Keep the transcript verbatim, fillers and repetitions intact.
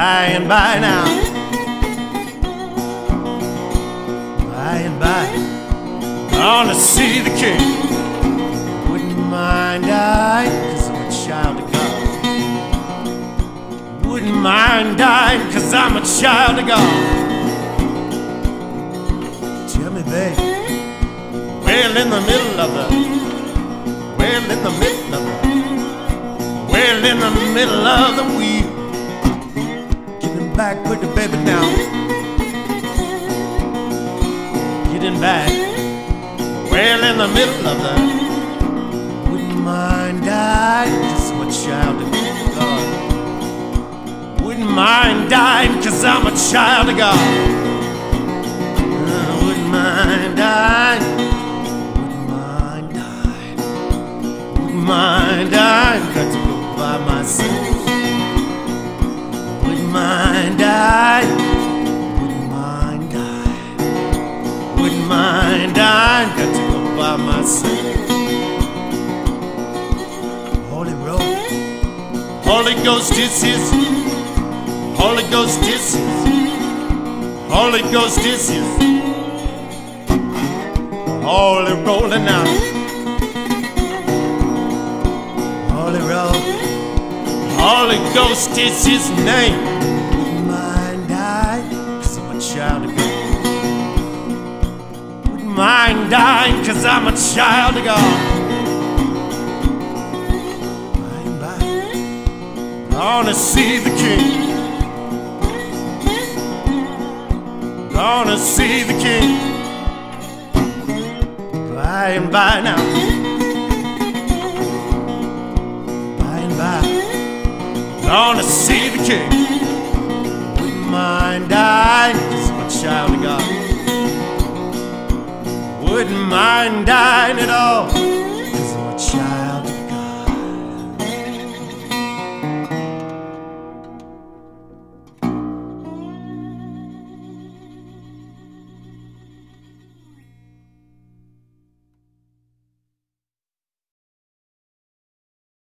By and by now, by and by, gonna see the king. Wouldn't mind dying, cause I'm a child of God. Wouldn't mind dying, cause I'm a child of God. Tell me, babe, well in the middle of the, well in the middle of the, well in the middle of the wheel. Getting back with the baby now. Getting back, well in the middle of the, wouldn't mind dying, cause I'm a child of God. Wouldn't mind dying, cause I'm a child of God. I wouldn't mind dying, wouldn't mind dying, wouldn't mind dying, got to go by myself. Wouldn't mind dying, wouldn't mind dying, wouldn't mind dying, got to go by myself. Holy road, Holy Ghost is his. Holy Ghost is his. Holy Ghost is his. Holy rolling out. Holy roll. Holy Ghost is his name. Wouldn't mind dying, cause I'm a child of God. Wouldn't mind dying, cause I'm a child of God. By and by, gonna see the king. Gonna see the king. By and by now, by and by, gonna see the king. Wouldn't mind dying, cause I'm a child of God. Wouldn't mind dying at all.